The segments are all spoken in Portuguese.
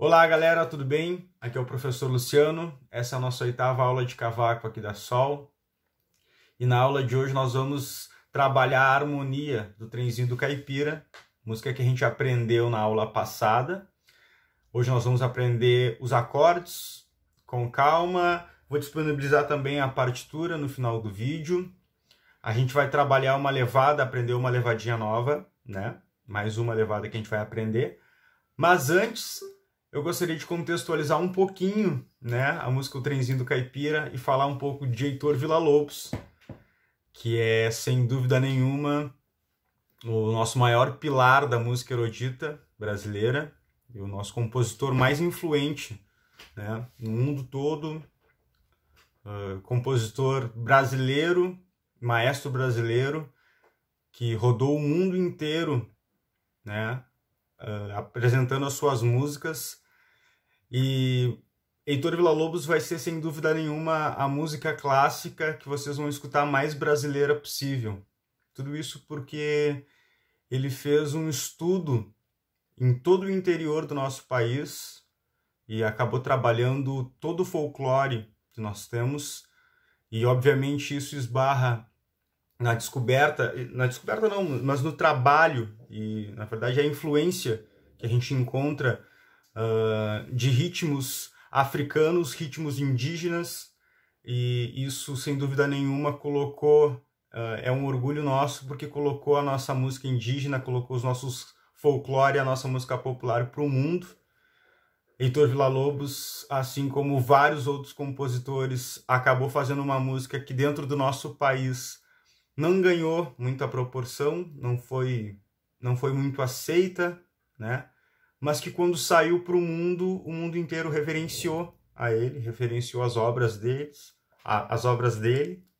Olá galera, tudo bem? Aqui é o professor Luciano, essa é a nossa 8ª aula de cavaco aqui da Sol. E na aula de hoje nós vamos trabalhar a harmonia do Trenzinho do Caipira, música que a gente aprendeu na aula passada. Hoje nós vamos aprender os acordes com calma, vou disponibilizar também a partitura no final do vídeo. A gente vai trabalhar uma levada, aprender uma levadinha nova, né? Mais uma levada que a gente vai aprender. Mas antes, eu gostaria de contextualizar um pouquinho, né, a música O Trenzinho do Caipira e falar um pouco de Heitor Villa-Lobos, que é, sem dúvida nenhuma, o nosso maior pilar da música erudita brasileira e o nosso compositor mais influente, né, no mundo todo, compositor brasileiro, maestro brasileiro, que rodou o mundo inteiro, né, apresentando as suas músicas. E Heitor Villa-Lobos vai ser, sem dúvida nenhuma, a música clássica que vocês vão escutar mais brasileira possível. Tudo isso porque ele fez um estudo em todo o interior do nosso país e acabou trabalhando todo o folclore que nós temos. E, obviamente, isso esbarra na descoberta não, mas no trabalho e, na verdade, a influência que a gente encontra de ritmos africanos, ritmos indígenas, e isso, sem dúvida nenhuma, colocou, é um orgulho nosso, porque colocou a nossa música indígena, colocou os nossos folclore, a nossa música popular para o mundo. Heitor Villa-Lobos, assim como vários outros compositores, acabou fazendo uma música que dentro do nosso país não ganhou muita proporção, não foi muito aceita, né? Mas que quando saiu para o mundo inteiro reverenciou a ele, reverenciou as obras dele,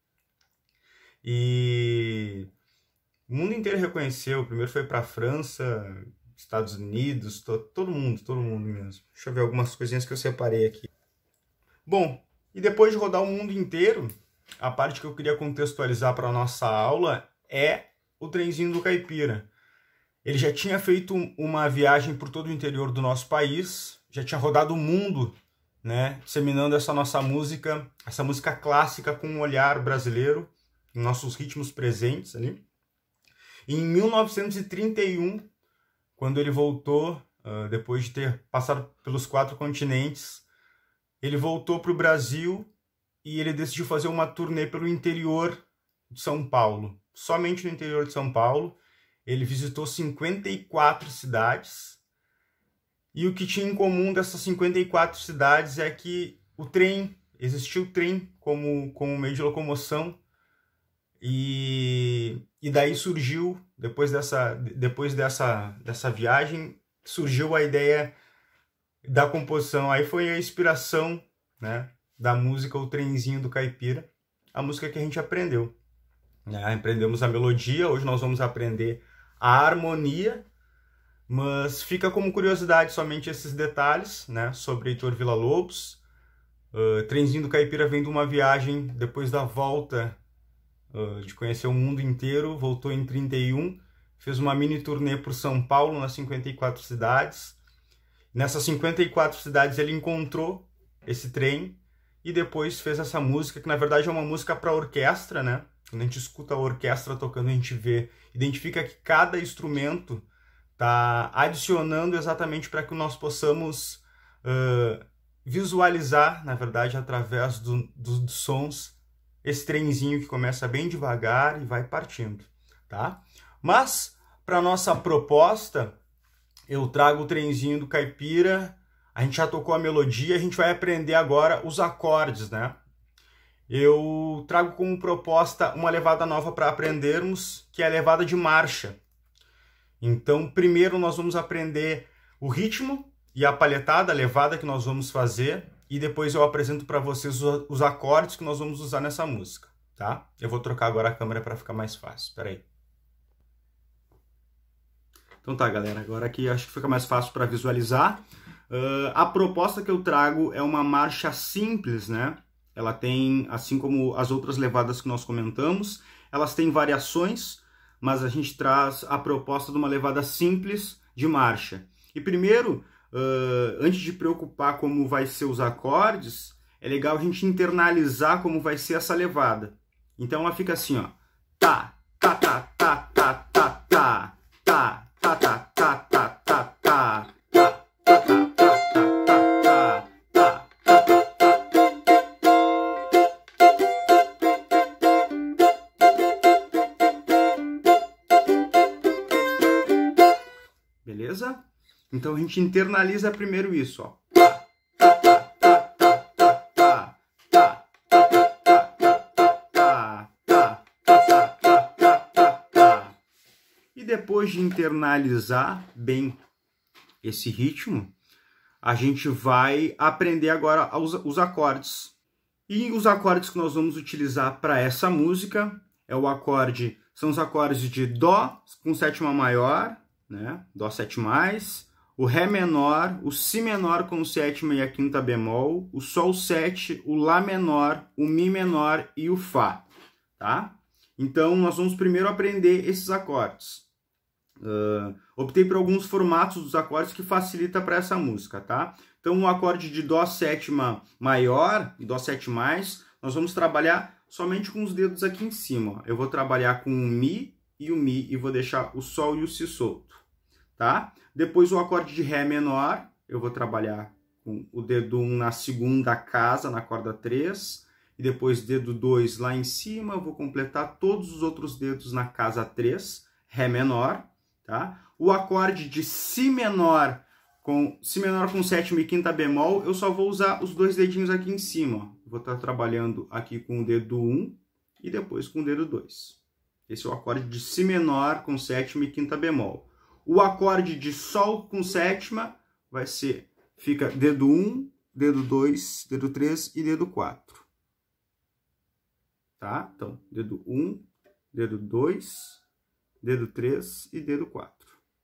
e o mundo inteiro reconheceu. Primeiro foi para a França, Estados Unidos, todo mundo mesmo. Deixa eu ver algumas coisinhas que eu separei aqui. Bom, e depois de rodar o mundo inteiro, a parte que eu queria contextualizar para a nossa aula é o Trenzinho do Caipira. Ele já tinha feito uma viagem por todo o interior do nosso país, já tinha rodado o mundo, né, disseminando essa nossa música, essa música clássica com um olhar brasileiro, nossos ritmos presentes ali. E em 1931, quando ele voltou, depois de ter passado pelos 4 continentes, ele voltou para o Brasil e ele decidiu fazer uma turnê pelo interior de São Paulo, somente no interior de São Paulo. Ele visitou 54 cidades, e o que tinha em comum dessas 54 cidades é que existiu o trem como meio de locomoção, e daí surgiu, depois dessa viagem, surgiu a ideia da composição. Aí foi a inspiração, né, da música O Trenzinho do Caipira, a música que a gente aprendeu. Aprendemos a melodia, hoje nós vamos aprender a harmonia, mas fica como curiosidade somente esses detalhes, né, sobre Heitor Villa-Lobos. Trenzinho do Caipira vem de uma viagem depois da volta, de conhecer o mundo inteiro, voltou em 31, fez uma mini turnê por São Paulo, nas 54 cidades. Nessas 54 cidades ele encontrou esse trem e depois fez essa música, que na verdade é uma música para orquestra, né? Quando a gente escuta a orquestra tocando, a gente identifica que cada instrumento está adicionando exatamente para que nós possamos visualizar, na verdade, através dos sons, esse trenzinho que começa bem devagar e vai partindo, tá? Mas, para nossa proposta, eu trago o Trenzinho do Caipira. A gente já tocou a melodia, a gente vai aprender agora os acordes, né? Eu trago como proposta uma levada nova para aprendermos, que é a levada de marcha. Então, primeiro nós vamos aprender o ritmo e a palhetada, a levada que nós vamos fazer, e depois eu apresento para vocês os acordes que nós vamos usar nessa música, tá? Eu vou trocar agora a câmera para ficar mais fácil, espera aí. Então tá, galera, agora aqui acho que fica mais fácil para visualizar. A proposta que eu trago é uma marcha simples, né? Ela tem, assim como as outras levadas que nós comentamos, elas têm variações, mas a gente traz a proposta de uma levada simples de marcha. E primeiro, antes de preocupar como vai ser os acordes, é legal a gente internalizar como vai ser essa levada. Então ela fica assim, ó. Tá, tá, tá, tá, tá, tá, tá, tá, tá, tá, tá, tá, tá, tá. Beleza? Então a gente internaliza primeiro isso, ó. E depois de internalizar bem esse ritmo, a gente vai aprender agora os acordes. E os acordes que nós vamos utilizar para essa música são os acordes de Dó com sétima maior, né? Dó 7+, o Ré menor, o Si menor com sétima e a quinta bemol, o Sol 7, o Lá menor, o Mi menor e o Fá, tá? Então, nós vamos primeiro aprender esses acordes. Optei por alguns formatos dos acordes que facilita para essa música, tá? Então, o acorde de Dó sétima maior e Dó 7+, nós vamos trabalhar somente com os dedos aqui em cima. Eu vou trabalhar com o Mi e vou deixar o Sol e o Si solto, tá? Depois o acorde de Ré menor, eu vou trabalhar com o dedo 1 na segunda casa, na corda 3, e depois dedo 2 lá em cima, eu vou completar todos os outros dedos na casa 3, Ré menor, tá? O acorde de Si menor com sétima e quinta bemol, eu só vou usar os dois dedinhos aqui em cima. Vou estar trabalhando aqui com o dedo 1 e depois com o dedo 2. Esse é o acorde de Si menor com sétima e quinta bemol. O acorde de Sol com sétima fica dedo 1, dedo 2, dedo 3 e dedo 4. Tá? Então, dedo 1, dedo 2, dedo 3 e dedo 4.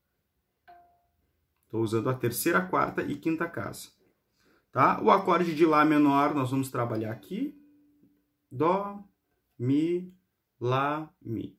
Estou usando a terceira, quarta e quinta casa. Tá? O acorde de Lá menor, nós vamos trabalhar aqui. Dó, Mi, Lá, Mi.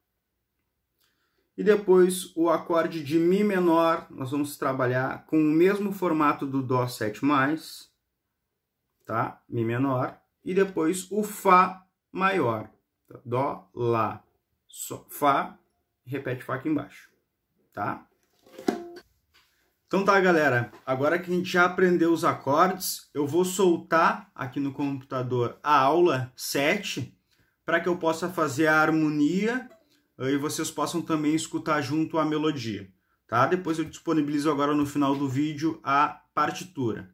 E depois o acorde de Mi menor, nós vamos trabalhar com o mesmo formato do Dó 7+, tá? Mi menor. E depois o Fá maior. Dó, Lá, Fá, repete Fá aqui embaixo, tá? Então tá, galera, agora que a gente já aprendeu os acordes, eu vou soltar aqui no computador a aula 7, para que eu possa fazer a harmonia e vocês possam também escutar junto a melodia, tá? Depois eu disponibilizo agora no final do vídeo a partitura.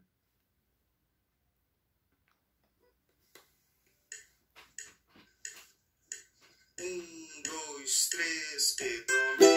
Um, dois, três, e Dó.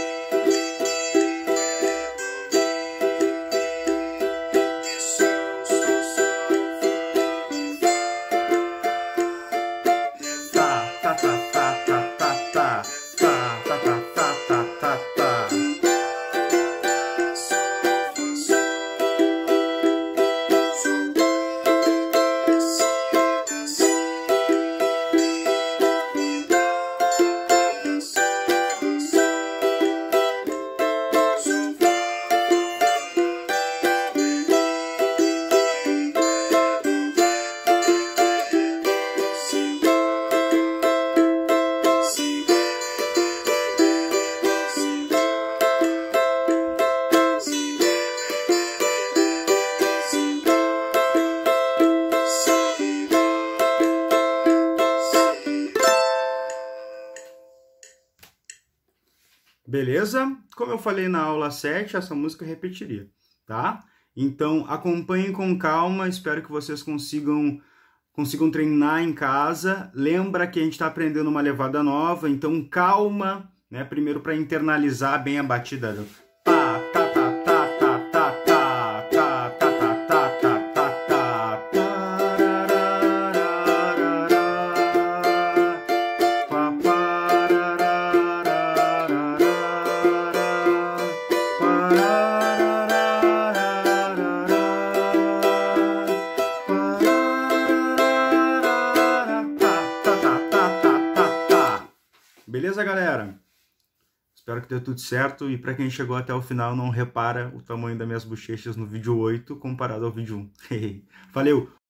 Beleza? Como eu falei na aula 7, essa música eu repetiria, tá? Então, acompanhem com calma, espero que vocês consigam treinar em casa. Lembra que a gente está aprendendo uma levada nova, então calma, né? Primeiro para internalizar bem a batida do tá, tá, tá, tá, tá, tá, tá, tá, tá, tá, tá, tá, tá, Beleza, galera? Espero que dê tudo certo. E para quem chegou até o final, não repara o tamanho das minhas bochechas no vídeo 8 comparado ao vídeo 1. Valeu!